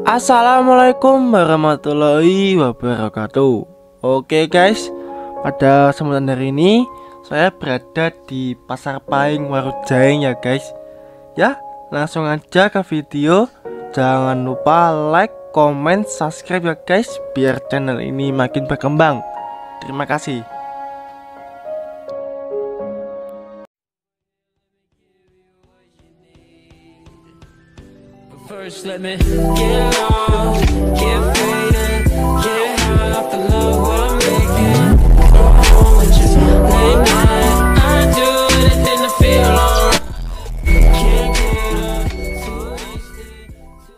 Assalamualaikum warahmatullahi wabarakatuh. Oke guys, pada kesempatan hari ini saya berada di Pasar Pahing Warujaing ya guys. Ya, langsung aja ke video. Jangan lupa like, comment, subscribe ya guys, biar channel ini makin berkembang. Terima kasih. First, let me get lost, get faded, get high off the love I'm making. Go home and just lay night. I'd do anything to feel alright. Can't get up, too wasted.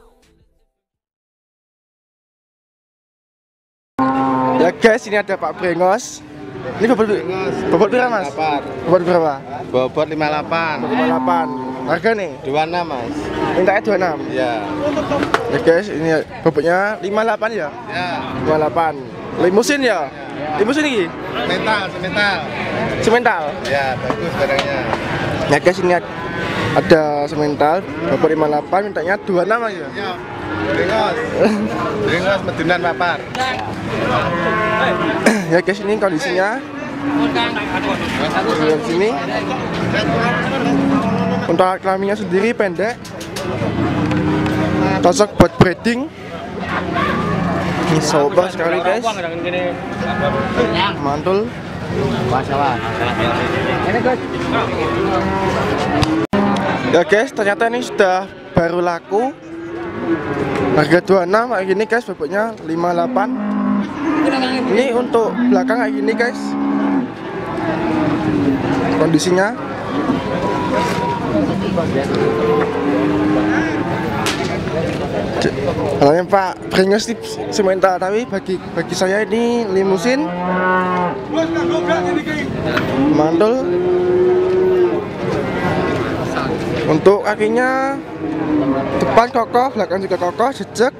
Ya guys, ini ada Pak Brengos. Ini bobot berapa mas? Bobot berapa? Bobot 58. 58. Harga nih? 26 mas. Mintanya 26? Ya. Ya guys, ini bobotnya 58 ya? Ya. 58. Limusin ya? Limusin ini? Semental. Semental? Ya, bagus barangnya. Ya guys, ini ada semental bobot 58, mintanya 26 aja. Ya. Bringos medunan papar. Ya guys, ini kondisinya di sini. Untuk alat kelaminnya sendiri pendek, cocok buat breeding. Ini sobat sekali guys, mantul. Ya guys, ternyata ini sudah baru laku. Harga 26 kayak gini guys, bobotnya 58. Ini untuk belakang kayak gini guys, kondisinya. Namanya Pak Brengos ini semental, tapi bagi saya ini limusin, mantul. Untuk kakinya depan kokoh, belakang juga kokoh, jejak.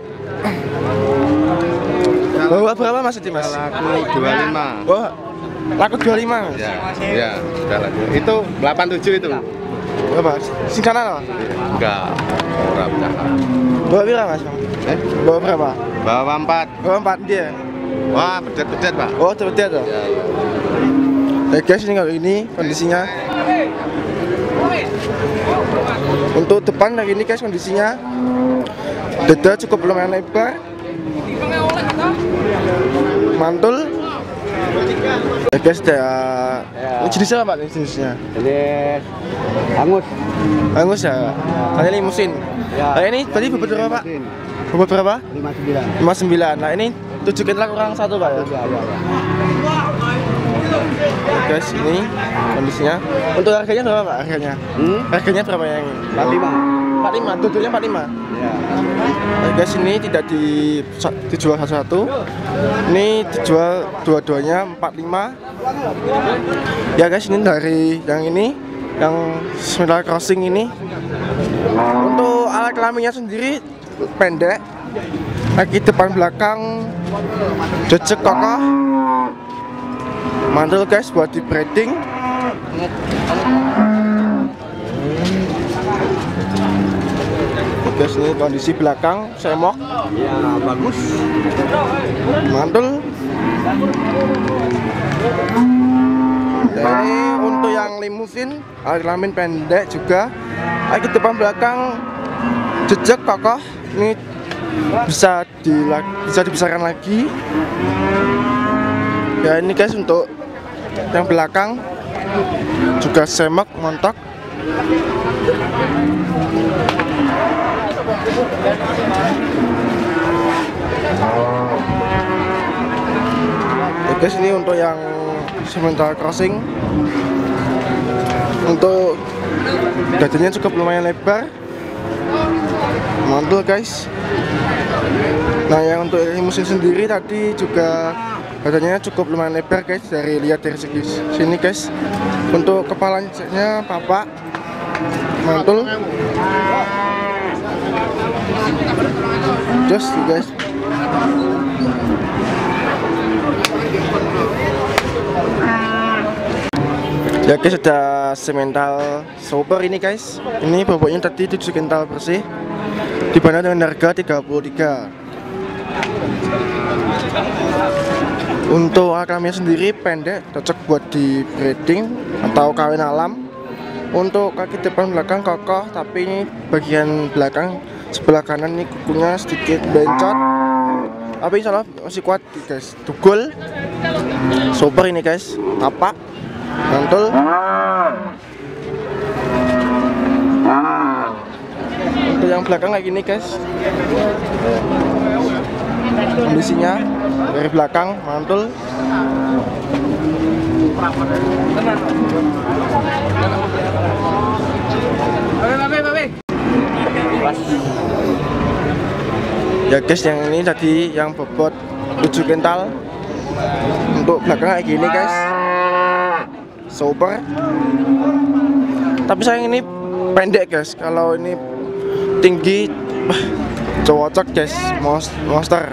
Bawa berapa mas ini mas? Laku 25. Wah, laku 25 mas? Ya, sudah laku. Itu 87 itu. Berapa? Sing kanan loh? Enggak. Murah jahat. Bawa berapa mas? Bawa berapa? Bawa 4. Bawa 4 dia? Wah, pedet-pedet pak. Oh, pedet tuh? Ya. Ya guys, ini kalau ini kondisinya. Untuk depan kayak gini guys kondisinya. Dada cukup lumayan lebar, mantul. Ya guys, ini jenisnya apa nih jenisnya? Ini angus. Angus ya? Ini limusin. Ya. Nah ini tadi bobot berapa pak? Bobot berapa? 59. 59. Nah ini 7 kintal kurang 1 pak ya? Ya. Guys, ini kondisinya. Untuk harganya berapa pak? Harganya? Harganya berapa yang ini? 45. 45, tutupnya 45. Ya. Nah, guys, ini tidak dijual satu-satu. Ini dijual dua-duanya 45. Ya guys, ini dari yang ini, yang Semental Crossing ini. Untuk alat kelaminnya sendiri pendek, kaki depan belakang jejak kokoh, mantul guys buat di breeding. Guys, ini kondisi belakang semok, Ya, bagus. mantul. Jadi untuk yang limusin, alat kelamin pendek juga, kaki depan belakang jejak kokoh. Ini bisa dibesarkan lagi. Ya ini guys, untuk yang belakang juga semak montok. Ya guys, ini untuk yang Semental Crossing. Untuk dadanya cukup lumayan lebar, mantul guys. Nah yang untuk limusin sendiri tadi juga badannya cukup lumayan lebar guys, lihat dari segi sini guys. Untuk kepalanya papak, mantul. Just guys. Ya guys, sudah semental super ini guys. Ini bobotnya tadi 7 kintal bersih. dibanderol dengan harga 33. Untuk kami sendiri pendek, cocok buat di breeding atau kawin alam. Untuk kaki depan belakang kokoh, tapi ini bagian belakang sebelah kanan ini kukunya sedikit bencot, tapi insya Allah masih kuat guys. Tugul super ini guys, tapak mantul. Untuk yang belakang kayak gini guys, kondisinya dari belakang mantul. Ya guys, yang ini tadi yang bobot 7 kental. Untuk belakang kayak gini guys, super. Tapi sayang ini pendek guys. Kalau ini tinggi cocok guys, monster.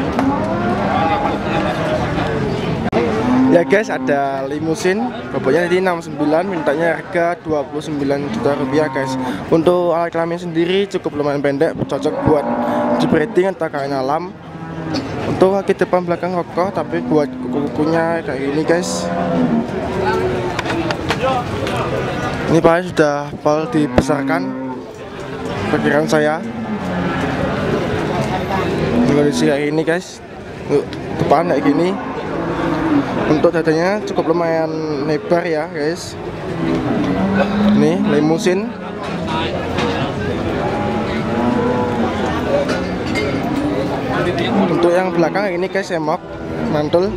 Ya guys, ada limusin, bobotnya tadi 69, mintanya harga 29 juta rupiah guys. Untuk alat kelamin sendiri cukup lumayan pendek, cocok buat di breeding atau kawin alam. Untuk kaki depan belakang kokoh, tapi buat kuku-kukunya kayak gini guys. Ini paling sudah pol dibesarkan, perkiraan saya. Kondisi kayak gini guys, depan kayak gini. Untuk dadanya cukup lumayan lebar ya guys. Ini limusin. Untuk yang belakang ini guys, semok mantul.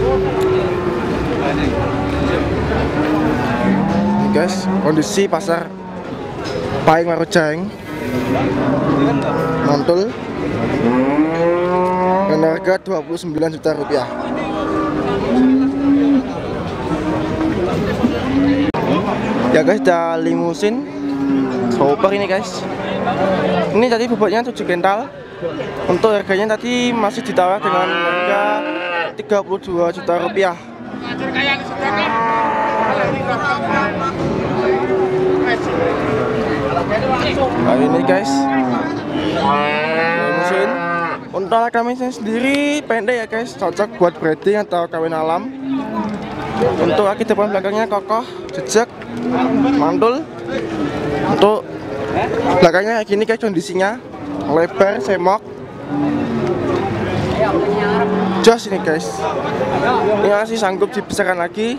Ini guys, kondisi pasar Pahing Warujaeng mantul dengan harga 29 juta rupiah. Ya guys, ada limusin super ini guys. Ini tadi bobotnya 7 kental. Untuk harganya tadi masih ditawar dengan harga 32 juta rupiah. Nah ini guys, limusin. Untuk alat kelaminnya sendiri pendek ya guys, cocok buat breeding atau kawin alam. Untuk kaki depan belakangnya kokoh, jejak, mantul. Untuk belakangnya kayak gini guys, kondisinya lebar, semok, jos ini guys. Ini masih sanggup dibesarkan lagi.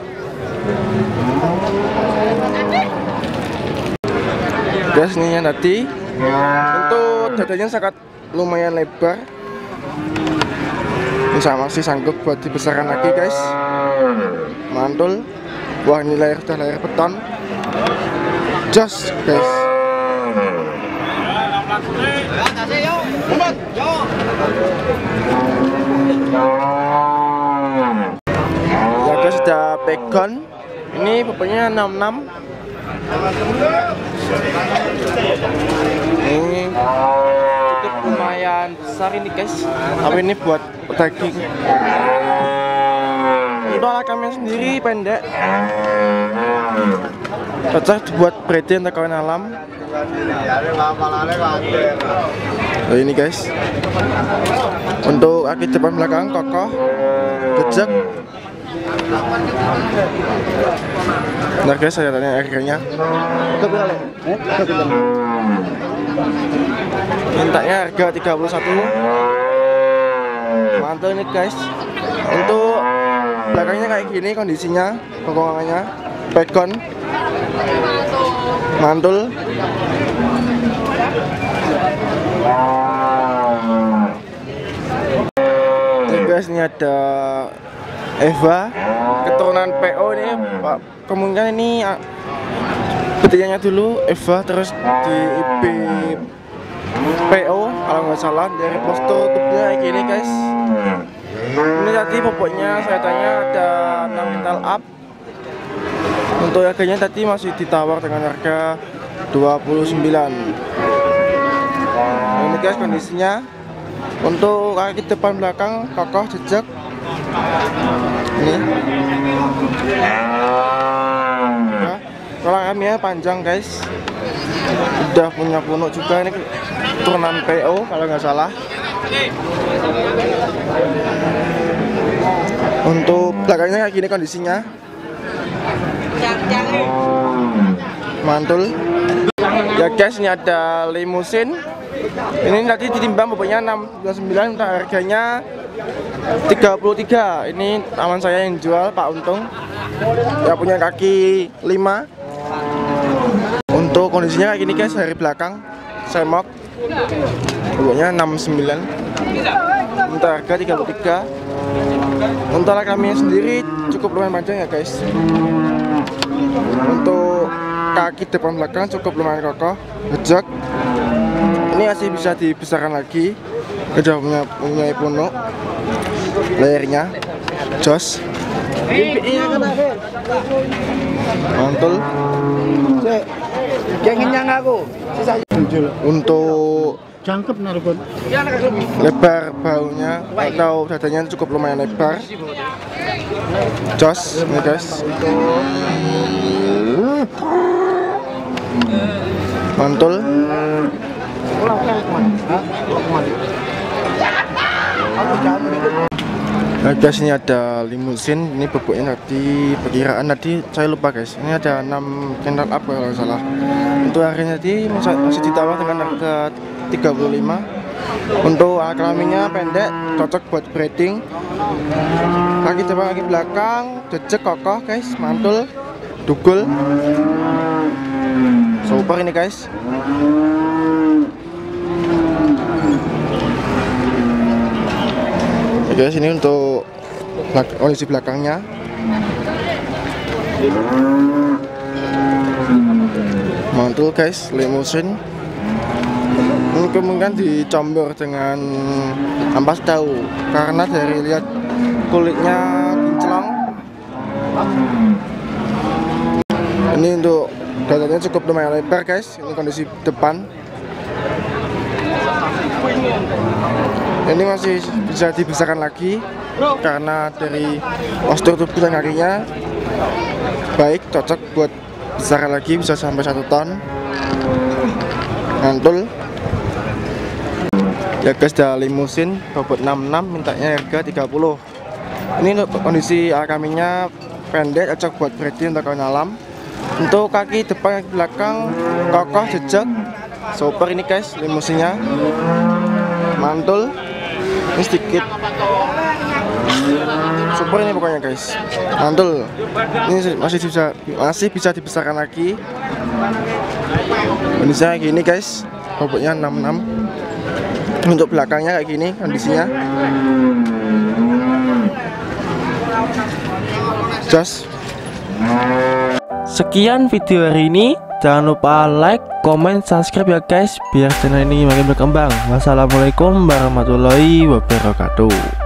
Guys, ini yang tadi. Untuk dadanya sangat lumayan lebar, bisa masih sanggup buat dibesarkan lagi guys. Mantul. Wah, ini layar sudah layar beton. Jos guys. Ya guys, sudah pegon. Ini bobotnya 66. Ini cukup lumayan besar ini guys, tapi ini buat daging. Untuk alat kami sendiri pendek, cocok buat breeding atau kawin alam. Nah, ini guys. Untuk kaki depan belakang kokoh, jejak. Nah guys, saya tanya harganya. Mintanya harga 31. Mantul ini guys. Untuk belakangnya kayak gini kondisinya, kokongannya pegon, mantul. Guys, ini ada Eva, keturunan PO ini Pak. Kemungkinan ini betinanya dulu Eva, terus di IP PO kalau nggak salah. Dari postur tubuhnya kayak gini guys. Ini tadi bobotnya saya tanya ada 6 kental up. Untuk harganya tadi masih ditawar dengan harga 29. Ini guys kondisinya. Untuk kaki depan belakang kokoh, jejak. Ini. Nah, kalau kami panjang guys. Udah punya punuk juga ini. turunan PO kalau nggak salah. Untuk belakangnya kayak gini kondisinya, mantul. Ya guys, ini ada limusin. Ini tadi ditimbang bobotnya 69, untuk harganya 33. Ini teman saya yang jual, Pak Untung. Ya punya kaki 5. Untuk kondisinya kayak gini guys, dari belakang semok. Bobotnya 69. Untuk harga 33. Untuk alat kami sendiri cukup lumayan panjang ya guys. Untuk kaki depan belakang cukup lumayan kokoh, gejek. Ini masih bisa dibesarkan lagi. Udah punya punuk. Layarnya jos. Mantul. Untuk Cangkep narkon. lebar baunya atau dadanya cukup lumayan lebar. Jos ini guys. Mantul. Nah guys, ini ada limusin. Ini bobotnya tadi perkiraan tadi saya lupa guys. Ini ada 6 kental up kalau nggak salah. Untuk harganya tadi masih ditawar dengan harga 35. Untuk alat kelaminnya pendek, cocok buat breeding. Kaki depan kaki belakang jejak kokoh guys, mantul, dugul. Super ini guys. Oke guys, ini untuk kondisi belakangnya. Mantul guys, limusin. Kemungkinan dicampur dengan ampas tahu karena dari lihat kulitnya kinclong. Ini untuk dadanya cukup lumayan lebar guys. Ini kondisi depan. Ini masih bisa dibesarkan lagi karena dari postur tubuh dan kakinya baik, cocok buat besarkan lagi, bisa sampai 1 ton. Mantul. Ya guys, ada limusin bobot 66, mintanya harga 30. Ini untuk kondisi alat kelaminnya pendek, cocok buat breeding untuk kawan alam. Untuk kaki depan kaki belakang kokoh jejak. Super ini guys, limusinnya. Mantul. Ini sedikit. Super ini pokoknya guys. Mantul. Ini masih bisa dibesarkan lagi. Kondisinya kayak gini guys. Bobotnya 66. Untuk belakangnya kayak gini kondisinya. Jos. Sekian video hari ini. Jangan lupa like, comment, subscribe ya guys, biar channel ini makin berkembang. Wassalamualaikum warahmatullahi wabarakatuh.